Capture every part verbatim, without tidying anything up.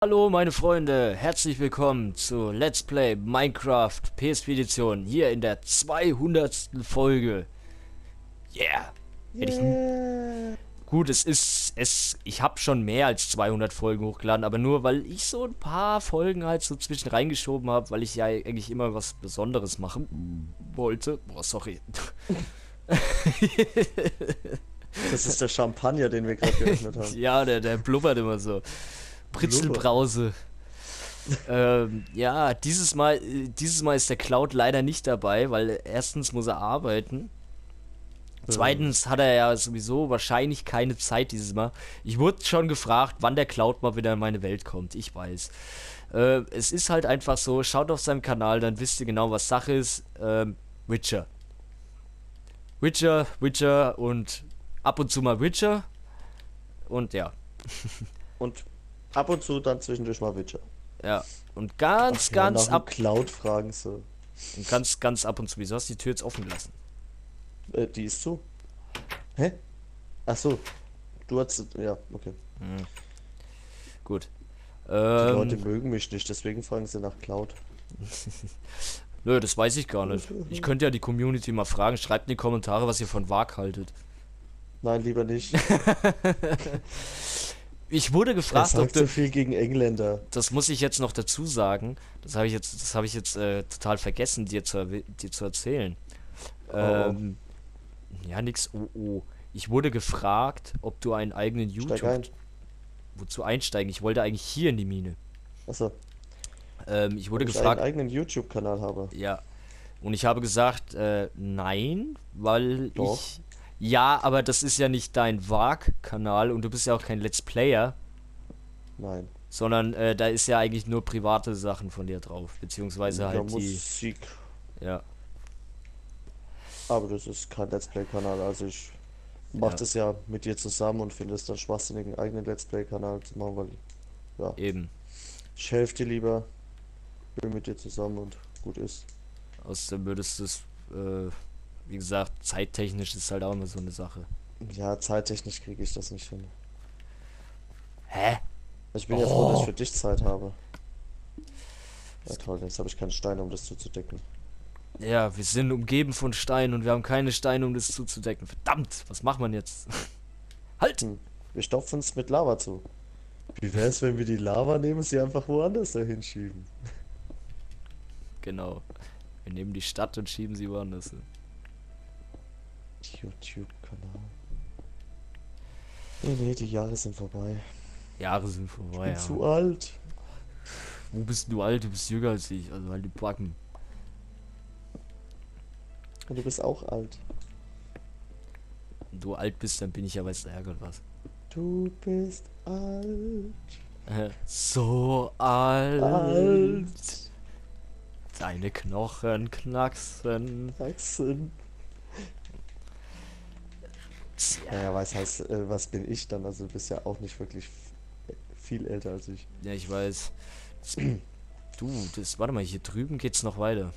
Hallo meine Freunde, herzlich willkommen zu Let's Play Minecraft P S vier Edition hier in der zweihundertsten Folge. Yeah. Hätte ich n- Yeah. Gut, es ist es ich habe schon mehr als zweihundert Folgen hochgeladen, aber nur weil ich so ein paar Folgen halt so zwischen reingeschoben habe, weil ich ja eigentlich immer was Besonderes machen wollte. Boah, sorry. Das ist der Champagner, den wir gerade geöffnet haben. Ja, der der blubbert immer so. Britzelbrause. ähm, ja, dieses Mal, äh, dieses Mal ist der Cloud leider nicht dabei, weil erstens muss er arbeiten. Zweitens hat er ja sowieso wahrscheinlich keine Zeit dieses Mal. Ich wurde schon gefragt, wann der Cloud mal wieder in meine Welt kommt. Ich weiß. Äh, es ist halt einfach so, schaut auf seinem Kanal, dann wisst ihr genau, was Sache ist. Ähm, Witcher. Witcher, Witcher und ab und zu mal Witcher. Und ja. Und ab und zu dann zwischendurch mal Witcher. Ja. Und ganz, Ja, ganz nach dem ab. Cloud fragen so. Und ganz, ganz ab und zu. Wieso hast du die Tür jetzt offen gelassen? Äh, die ist zu. Hä? Ach so. Du hast. Ja, okay. Gut. Die Leute Ähm, mögen mich nicht, deswegen fragen sie nach Cloud. nö, das weiß ich gar nicht. Ich könnte ja die Community mal fragen. Schreibt in die Kommentare, was ihr von Varg haltet. Nein, lieber nicht. Ich wurde Er gefragt, ob sagt so du. viel gegen Engländer. Das muss ich jetzt noch dazu sagen. Das habe ich jetzt, das habe ich jetzt äh, total vergessen, dir zu, erwäh- dir zu erzählen. Oh. Ähm, ja, nix. Oh, oh. Ich wurde gefragt, ob du einen eigenen Steig YouTube. ein. Wozu einsteigen? Ich wollte eigentlich hier in die Mine. Achso. Ähm, ich wurde Ob ich gefragt. einen eigenen YouTube-Kanal habe. Ja. Und ich habe gesagt, äh, nein, weil Doch. ich. Ja, aber das ist ja nicht dein Varg-Kanal und du bist ja auch kein Let's Player, Nein. sondern äh, da ist ja eigentlich nur private Sachen von dir drauf, beziehungsweise Ja, halt die. Musik. Ja, Aber das ist kein Let's Play-Kanal, also ich mache Ja. das ja mit dir zusammen und finde es dann schwachsinnig, einen eigenen Let's Play-Kanal zu machen, weil ja, eben. ich helfe dir lieber, bin mit dir zusammen und gut ist. Außerdem würdest du es, äh, wie gesagt, zeittechnisch ist halt auch immer so eine Sache. Ja, zeittechnisch kriege ich das nicht hin. Hä? Ich bin ja froh, dass ich Oh. für dich Zeit habe. Ja toll, jetzt habe ich keine Steine, um das zuzudecken. Ja, wir sind umgeben von Steinen und wir haben keine Steine, um das zuzudecken. Verdammt, was macht man jetzt? Halt! Hm. Wir stopfen es mit Lava zu. Wie wäre es, wenn wir die Lava nehmen und sie einfach woanders dahin schieben? Genau. Wir nehmen die Stadt und schieben sie woanders hin. YouTube-Kanal. Nee, nee, die Jahre sind vorbei. Jahre sind Ich vorbei, bin ja. zu alt. Wo bist du alt? Du bist jünger als ich, also halt die Backen. Und du bist auch alt. Wenn du alt bist, dann bin ich ja weiß der Herrgott was. Du bist alt. Äh, so alt. Alt. Deine Knochen knacksen. Axel. Naja, was heißt, äh, was bin ich dann? Also du bist ja auch nicht wirklich f- viel älter als ich. Ja, ich weiß. Das, du, das, warte mal, hier drüben geht's noch weiter.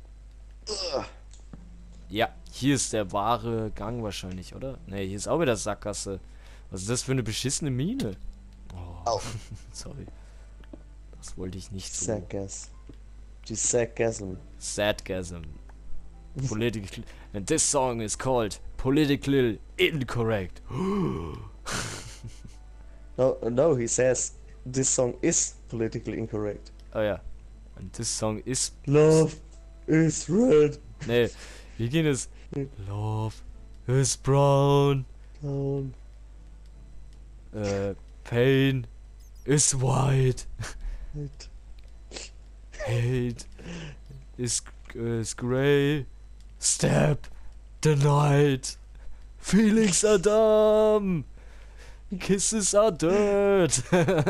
Ja, hier ist der wahre Gang wahrscheinlich, oder? Ne, hier ist auch wieder Sackgasse. Was ist das für eine beschissene Mine? Oh, Au. sorry. Das wollte ich nicht so. Sackgass. Die Sackgassen. Sadgasm. Political. And this song is called Politically Incorrect. No, no, he says this song is politically incorrect. Oh ja. And this song is. Love is red. Nee, wie geht es? Love is brown. Um, Äh, pain is white. it- Hate is, is gray. Step denied. Feelings are dumb. Kisses are dirt.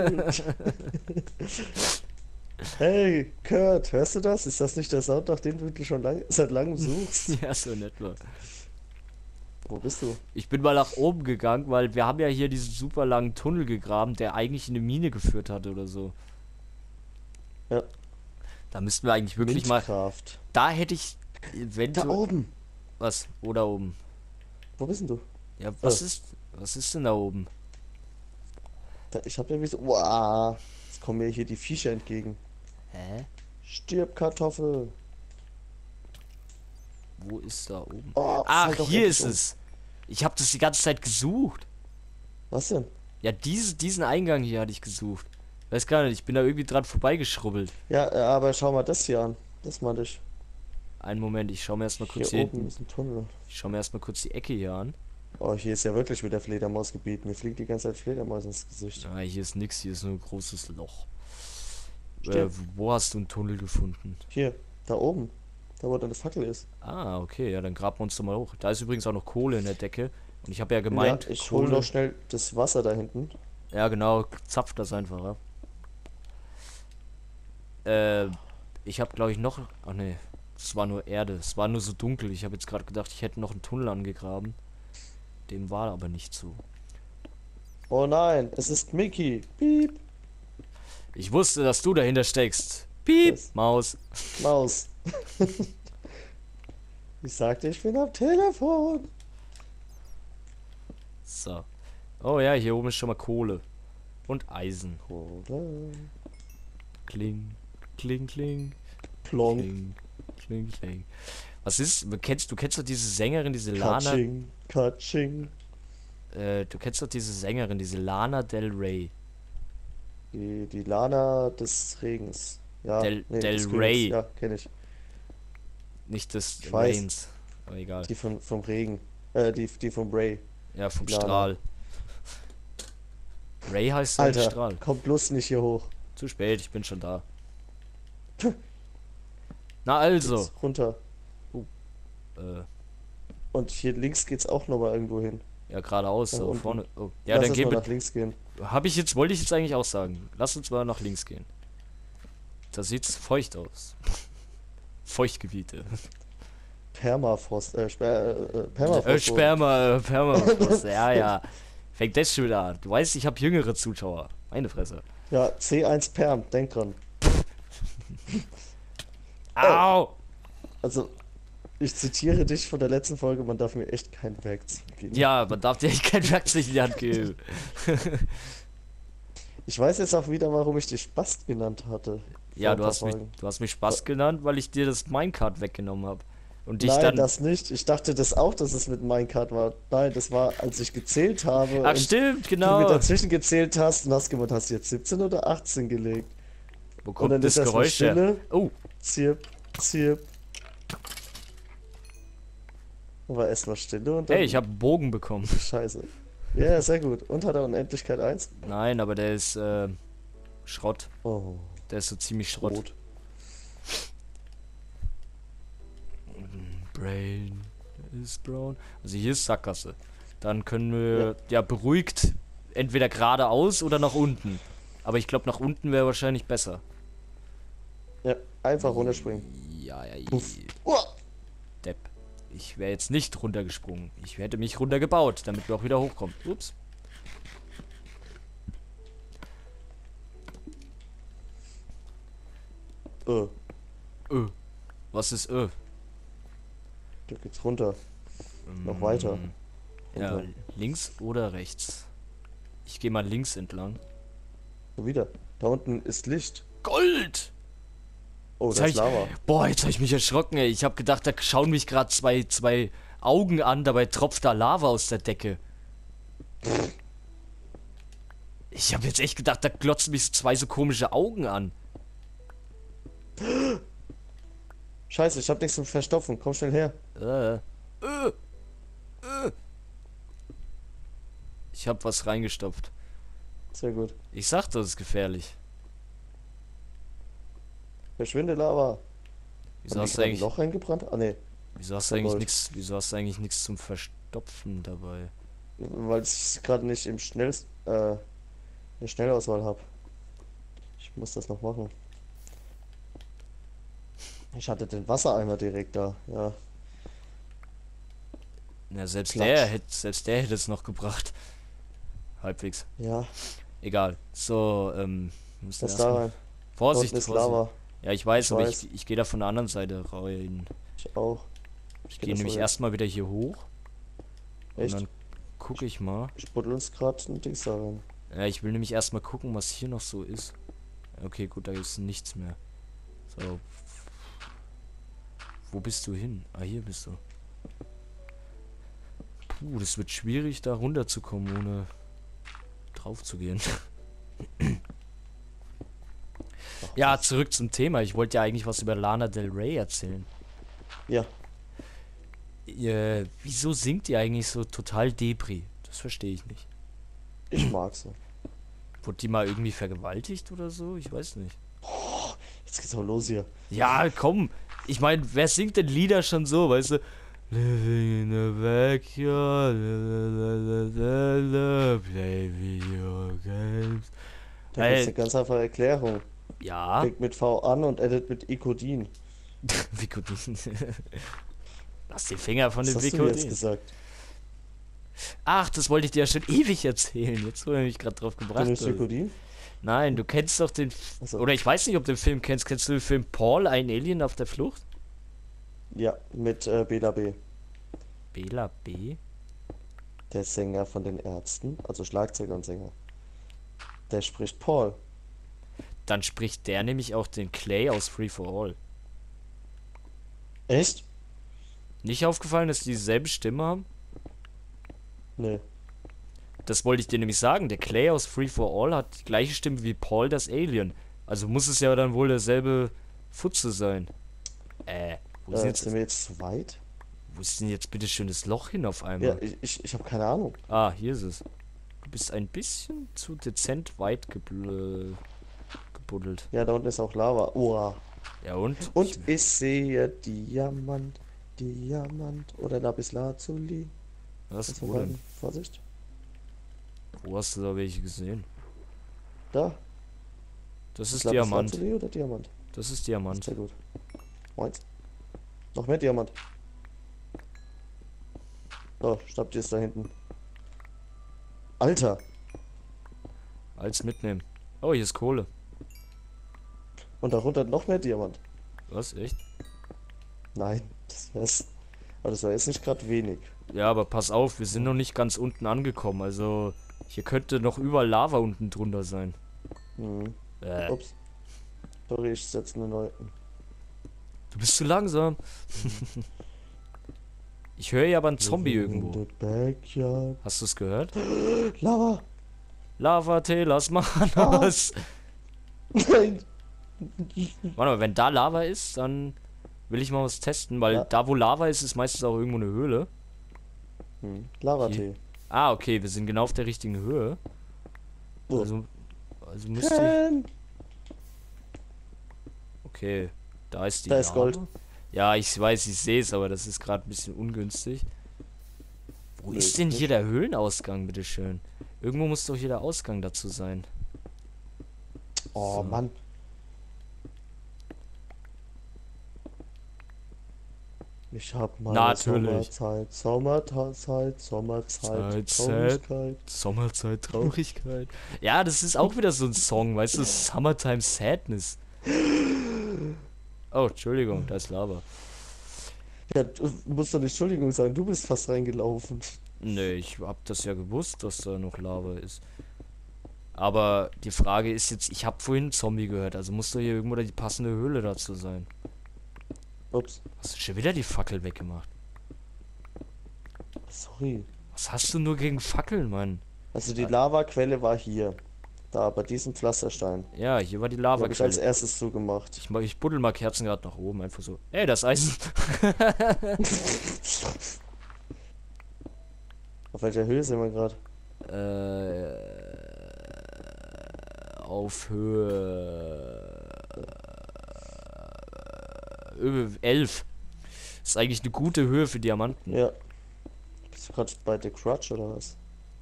Hey, Kurt, hörst du das? Ist das nicht der Sound, nach dem du schon lang, seit langem suchst? Ja, so in etwa. Wo bist du? Ich bin mal nach oben gegangen, weil wir haben ja hier diesen super langen Tunnel gegraben, der eigentlich in eine Mine geführt hatte oder so. Ja. Da müssten wir eigentlich wirklich mal. Windkraft. Da hätte ich Da eventuell. oben. Was? Wo da oben? Wo bist denn du? Ja, was Oh. ist. Was ist denn da oben? Da, ich hab ja wie so. Wow. Jetzt kommen mir hier die Viecher entgegen. Hä? Stirb, Kartoffel. Wo ist da oben? Oh, Ach, fall doch hier endlich ist um. es. Ich habe das die ganze Zeit gesucht. Was denn? Ja, diese, diesen Eingang hier hatte ich gesucht. Weiß gar nicht, ich bin da irgendwie dran vorbeigeschrubbelt. Ja, äh, aber schau mal das hier an. Das meinte ich. Einen Moment, ich schau mir erstmal kurz Hier hier oben hinten. ist ein Tunnel. Ich schau mir erstmal kurz die Ecke hier an. Oh, hier ist ja wirklich wieder Fledermausgebiet. Mir fliegt die ganze Zeit Fledermaus ins Gesicht. Ah, hier ist nix, hier ist nur ein großes Loch. Äh, Stimmt. wo hast du einen Tunnel gefunden? Hier, da oben. Da wo deine Fackel ist. Ah, okay, ja, dann graben wir uns doch mal hoch. Da ist übrigens auch noch Kohle in der Decke. Und ich habe ja gemeint, Ja, ich hol Kohle. noch schnell das Wasser da hinten. Ja, genau, zapft das einfach ab. Äh, ich habe glaube ich noch. Ach nee, es war nur Erde. Es war nur so dunkel. Ich habe jetzt gerade gedacht, ich hätte noch einen Tunnel angegraben. Dem war aber nicht so. Oh nein, es ist Mickey. Piep. Ich wusste, dass du dahinter steckst. Piep, Was? Maus. Maus. Ich sagte, ich bin am Telefon. So. Oh ja, hier oben ist schon mal Kohle. Und Eisen. Kohle. Kling, kling, kling. Plonk. Kling, kling, kling. Was ist, du kennst, du kennst doch diese Sängerin, diese Lana, Katsching. Katsching. äh, du kennst doch diese Sängerin, diese Lana Del Rey. Die, die Lana des Regens. Ja, Del- nee, Del des Königs. Rey. Ja, kenne ich. Nicht des Ich weiß. Rains. Aber egal. Die von, vom Regen. Äh, die, die vom Ray. Ja, vom die Lana. Strahl. Ray heißt sein Alter, Strahl. komm bloß nicht hier hoch. Zu spät, ich bin schon da. Na also. Jetzt runter. Äh, Und hier links geht's auch nochmal irgendwo hin. ja, geradeaus, Nach so unten. vorne. Oh. Ja, Lass dann uns gehen mal wir. nach links gehen. Hab ich jetzt, wollte ich jetzt eigentlich auch sagen. Lass uns mal nach links gehen. Da sieht's feucht aus. Feuchtgebiete. Permafrost, äh, Sper äh, Permafrost. Äh, Sperma, äh, Permafrost, ja, ja. Fängt das schon wieder an. Du weißt, ich habe jüngere Zuschauer. Meine Fresse. Ja, C eins Perm, denk dran. Au! Also, ich zitiere dich von der letzten Folge, man darf mir echt kein Werkzeug geben. Ja, man darf dir echt kein Werkzeug in die Hand geben. Ich weiß jetzt auch wieder, warum ich dich Spast genannt hatte. Ja, vor ein du paar hast mich, Folgen. du hast mich Spaß genannt, weil ich dir das Minecart weggenommen habe. Und dich Nein, dann. das nicht. Ich dachte das auch, dass es mit Minecart war. Nein, das war, als ich gezählt habe Ach und stimmt, du mir genau. dazwischen gezählt hast und hast gemeint, hast du jetzt siebzehn oder achtzehn gelegt? Wo Und kommt dann das ist erstmal Geräusch her? Stille. Oh, Zirp, zirp. Dann war erstmal Stille und dann... hey, ich habe einen Bogen bekommen. Scheiße. Ja, sehr gut. Und hat er Unendlichkeit eins? Nein, aber der ist äh, Schrott. Oh, Der ist so ziemlich Schrott. rot. Brain is brown. Also hier ist Sackgasse. Dann können wir ja, beruhigt entweder geradeaus oder nach unten. Aber ich glaube, nach unten wäre wahrscheinlich besser. Ja, einfach runterspringen. Ja, ja, ja. Puff. Uah. Depp. Ich wäre jetzt nicht runtergesprungen. Ich hätte mich runtergebaut, damit wir auch wieder hochkommen. Ups. Äh, Ö. Was ist Ö? da geht's runter. Noch weiter. Ja, Runter. links oder rechts? Ich gehe mal links entlang. So wieder. Da unten ist Licht. Gold! Oh, Jetzt das hab ist ich, Lava. boah, jetzt habe ich mich erschrocken, ey. Ich habe gedacht, da schauen mich gerade zwei, zwei Augen an, dabei tropft da Lava aus der Decke. Ich habe jetzt echt gedacht, da glotzen mich so zwei so komische Augen an. Scheiße, ich hab nichts zum Verstopfen. Komm schnell her. Äh. Äh. Äh. Ich habe was reingestopft. Sehr gut. Ich sag, das ist gefährlich. Verschwinde Lava. Wieso Haben die hast du gerade ein eigentlich, Loch reingebrannt? Ah ne, wieso hast du Voll eigentlich Gold. nichts, wieso hast du eigentlich nichts zum Verstopfen dabei? weil ich gerade nicht im schnell äh, eine Schnellauswahl habe. Ich muss das noch machen. Ich hatte den Wassereimer direkt da. Ja, Ja, selbst Klatsch. der hätte, selbst der hätte es noch gebracht. Halbwegs. ja. Egal. So, ähm, wir müssen Das da erstmal- rein. Vorsicht, Dort ist Vorsicht. Lava. Ja, ich weiß, Ich aber weiß. ich, ich gehe da von der anderen Seite rein. Ich auch. Ich geh gehe das nämlich so erstmal wieder hier hoch. Echt? Und dann gucke ich mal. Ich buddel uns gerade ein Dings da rein. Ja, ich will nämlich erstmal gucken, was hier noch so ist. Okay, gut, da ist nichts mehr. So. Wo bist du hin? Ah, hier bist du. Puh, das wird schwierig, da runterzukommen, ohne drauf zu gehen. Ach, Ja, was? zurück zum Thema. Ich wollte ja eigentlich was über Lana Del Rey erzählen. Ja, Äh, wieso singt die eigentlich so total Depri? Das verstehe ich nicht. ich mag sie. Wurde die mal irgendwie vergewaltigt oder so? Ich weiß nicht. Jetzt geht's auch los hier. Ja, komm. Ich meine, wer singt denn Lieder schon so, weißt du? Living in the backyard, la, la, la, la, play video games. Da gibt's Ey, eine ganz einfache Erklärung. ja. Fängt mit V an und endet mit Ikodin. Vicodin. Lass die Finger von Was dem hast du jetzt Vicodin. gesagt? Ach, das wollte ich dir ja schon ewig erzählen. Jetzt wurde mich gerade drauf Du gebracht. nimmst Also. Ikodin? Nein, du kennst doch den. Also, Oder ich weiß nicht, ob du den Film kennst. Kennst du den Film Paul, ein Alien auf der Flucht? ja, mit äh, Bela B. Bela B. Der Sänger von den Ärzten, also Schlagzeuger und Sänger. Der spricht Paul. Dann spricht der nämlich auch den Clay aus Free for All. Echt? Nicht aufgefallen, dass die dieselbe Stimme haben? Nee. Das wollte ich dir nämlich sagen. Der Clay aus Free for All hat die gleiche Stimme wie Paul, das Alien. Also muss es ja dann wohl derselbe Futze sein. Äh, wo ist Äh, jetzt, sind wir jetzt zu weit? wo ist denn jetzt bitte schön das Loch hin auf Ja, einmal? ich, ich, ich habe keine Ahnung. Ah, hier ist es. Du bist ein bisschen zu dezent weit gebl gebuddelt. Ja, da unten ist auch Lava. Oha. Ja und? Und Ich, ich sehe Diamant, Diamant oder Lapislazuli. was, Das wo war denn? Vorsicht. Wo hast du da welche gesehen? Da. Das ist Ist Diamant. Lapislazuli oder Diamant? Das ist Diamant. Sehr gut. Meins. Noch mehr Diamant. So, schnappt ihr es da hinten. Alter. Als mitnehmen. Oh, hier ist Kohle. Und darunter noch mehr Diamant. Was, echt? Nein, das wär's. Aber das war jetzt nicht gerade wenig. Ja, aber pass auf, wir sind noch nicht ganz unten angekommen. Also, hier könnte noch überall Lava unten drunter sein. Hm. Äh, Ups. Sorry, ich setze eine neue. du bist zu langsam. Ich höre ja aber einen Zombie irgendwo. In the backyard. Hast du es gehört? Lava! Lava Telas Manos. Nein! Warte mal, wenn da Lava ist, dann will ich mal was testen, weil Ja. da wo Lava ist, ist meistens auch irgendwo eine Höhle. Hm. Lava-Tee. Ah, okay, wir sind genau auf der richtigen Höhe. Oh. Also, also müsste ich... Ken! Okay, da ist die Da ist Lava. Gold. Ja, ich weiß, ich sehe es, aber das ist gerade ein bisschen ungünstig. Wo Nee, ist denn nicht. hier der Höhlenausgang, bitteschön? Irgendwo muss doch hier der Ausgang dazu sein. Oh So. Mann. Ich hab mal Natürlich. Sommerzeit, Sommerzeit, Sommerzeit, Zeit, Zeit. Traurigkeit. Sommerzeit, Traurigkeit. Ja, das ist auch wieder so ein Song, weißt du? Summertime Sadness. Oh, Entschuldigung, da ist Lava. Ja, du musst doch nicht Entschuldigung sagen, du bist fast reingelaufen. Nee, ich hab das ja gewusst, dass da noch Lava ist. Aber die Frage ist jetzt, ich habe vorhin einen Zombie gehört, also muss doch hier irgendwo die passende Höhle dazu sein. Ups, Hast du schon wieder die Fackel weggemacht? sorry. Was hast du nur gegen Fackeln, Mann? Also die Lavaquelle war hier. Da, bei diesem Pflasterstein. Ja, hier war die Die habe ich als Lavaquelle. erstes zugemacht. Ich, mach- ich buddel mal Kerzen gerade nach oben, einfach so. Ey, das Eisen. Auf welcher Höhe sind wir gerade? äh, auf Höhe äh, elf. Ist eigentlich eine gute Höhe für Diamanten. Ja. Bist du gerade bei The Crutch oder was?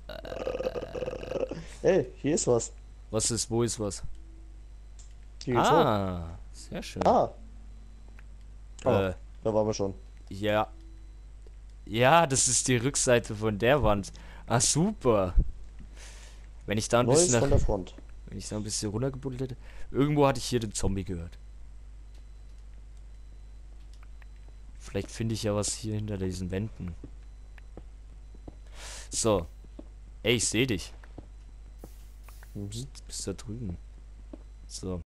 Ey, hier ist was. Was ist, wo ist was? Hier geht's hoch. Ah, sehr schön. Ah, oh, Äh, da waren wir schon. ja. Ja, das ist die Rückseite von der Wand. Ah, super. Wenn ich da ein Neues bisschen von nach, der Front. wenn ich da ein bisschen runtergebuddelt hätte. Irgendwo hatte ich hier den Zombie gehört. Vielleicht finde ich ja was hier hinter diesen Wänden. So. Ey, ich sehe dich. Mhm. Du bist da drüben. So.